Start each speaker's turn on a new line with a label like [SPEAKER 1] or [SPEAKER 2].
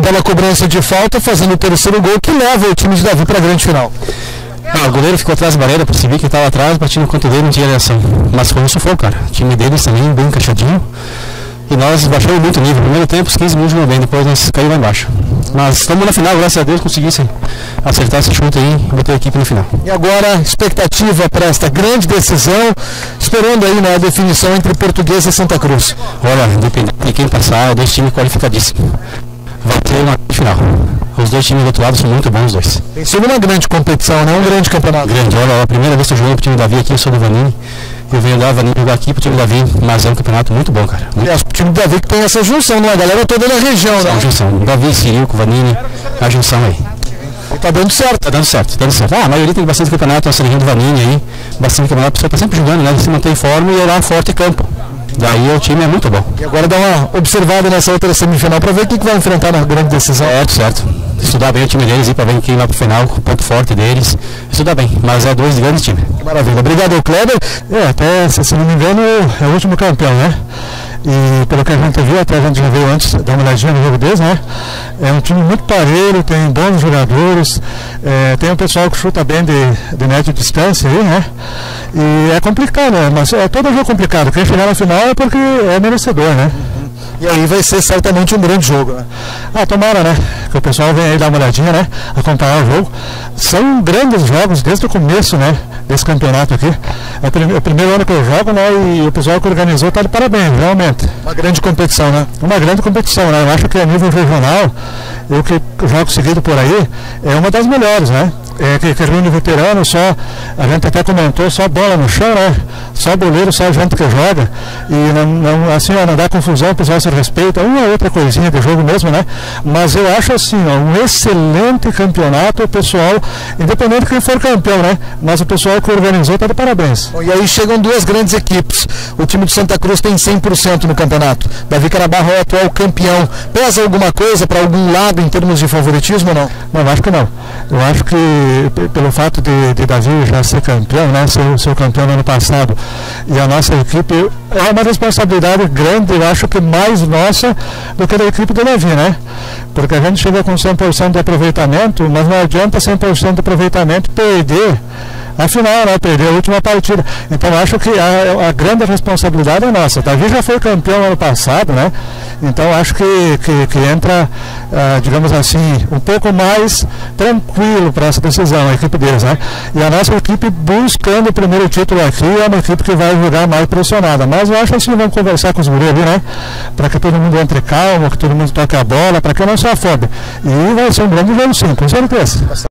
[SPEAKER 1] bela cobrança de falta, fazendo o terceiro gol que leva o time de Davi para a grande final.
[SPEAKER 2] O goleiro ficou atrás da barreira, percebi que ele estava atrás, bati no canto dele, não tinha reação. Mas foi um sufoco, cara. O time deles também bem encaixadinho. E nós baixamos muito o nível. No primeiro tempo, os 15 minutos jogou bem, depois nós caímos lá embaixo. Mas estamos na final, graças a Deus, conseguissem acertar esse chute aí e botar a equipe no final.
[SPEAKER 1] E agora, expectativa para esta grande decisão, esperando aí na definição entre Portuguesa e Santa Cruz.
[SPEAKER 2] Olha, independente de quem passar, dois times qualificadíssimos. Vai ter uma final. Os dois times do outro lado são muito bons, os dois.
[SPEAKER 1] Tem sido uma grande competição, né? Um grande campeonato.
[SPEAKER 2] Grande, olha, a primeira vez que eu joguei pro time do Davi aqui, eu sou do Vanini. Eu venho da Vanini jogar aqui pro time do Davi, mas é um campeonato muito bom, cara.
[SPEAKER 1] Aliás, o time do Davi que tem essa junção, né? A galera toda na região, né?
[SPEAKER 2] A junção, Davi, Sirico, Vanini, a junção aí.
[SPEAKER 1] E tá dando certo.
[SPEAKER 2] Tá dando certo, tá dando certo. A maioria tem bastante campeonato, nossa região do Vanini aí, bastante campeonato, a pessoa tá sempre jogando, né? Se manter em forma e ir lá forte em campo. Daí o time é muito bom.
[SPEAKER 1] E agora dá uma observada nessa outra semifinal para ver quem que vai enfrentar na grande decisão.
[SPEAKER 2] Certo. Estudar bem o time deles e para ver quem vai pro final, o ponto forte deles. Estudar bem, mas é dois grandes times.
[SPEAKER 1] Maravilha. Obrigado, Kleber.
[SPEAKER 3] Até, se não me engano, é o último campeão, né? E pelo que a gente viu, até a gente já veio antes, dar uma olhadinha no jogo deles, né? É um time muito parelho, tem bons jogadores, tem um pessoal que chuta bem de média distância aí, né? E é complicado, né? Mas é todo jogo complicado. Quem chegar na final é porque é merecedor, né?
[SPEAKER 1] E aí vai ser certamente um grande jogo, né?
[SPEAKER 3] Tomara, né? Que o pessoal venha aí dar uma olhadinha, né? Acompanhar o jogo. São grandes jogos desde o começo, né? Desse campeonato aqui. É o primeiro ano que eu jogo, né? E o pessoal que organizou tá de parabéns, realmente.
[SPEAKER 1] Uma grande competição, né?
[SPEAKER 3] Uma grande competição, né? Eu acho que a nível regional, eu que jogo seguido por aí, é uma das melhores, né? Que reúne veterano, só, a gente até comentou, só bola no chão, né? Só boleiro, só gente que joga. E não, assim, não dá confusão, o pessoal se respeita, uma outra coisinha de jogo mesmo, né? Mas eu acho assim, um excelente campeonato, o pessoal, independente de quem for campeão, né? Mas o pessoal que organizou está de parabéns.
[SPEAKER 1] Bom, e aí chegam duas grandes equipes. O time de Santa Cruz tem 100% no campeonato. Davi Carabarro é o atual campeão. Pesa alguma coisa para algum lado em termos de favoritismo ou não?
[SPEAKER 3] Não, acho que não. Eu acho que pelo fato de Davi já ser campeão, né? Ser campeão no ano passado, e a nossa equipe é uma responsabilidade grande, eu acho que mais nossa do que da equipe do Davi, né? Porque a gente chega com 100% de aproveitamento, mas não adianta 100% de aproveitamento perder a final, né? Perder a última partida. Então acho que a grande responsabilidade é nossa. Davi já foi campeão ano passado, né? Então acho que entra, digamos assim, um pouco mais tranquilo para essa decisão, a equipe deles, né? E a nossa equipe buscando o primeiro título aqui é uma equipe que vai jogar mais pressionada. Mas eu acho assim, vamos conversar com os guris ali, né? Para que todo mundo entre calmo, que todo mundo toque a bola, para que não se afobe. E vai ser um grande jogo sim, com certeza.